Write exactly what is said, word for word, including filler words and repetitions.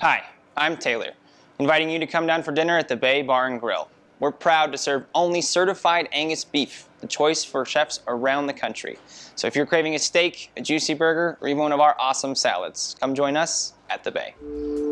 Hi, I'm Taylor, inviting you to come down for dinner at the Bay Bar and Grill. We're proud to serve only certified Angus beef, the choice for chefs around the country. So if you're craving a steak, a juicy burger, or even one of our awesome salads, come join us at the Bay.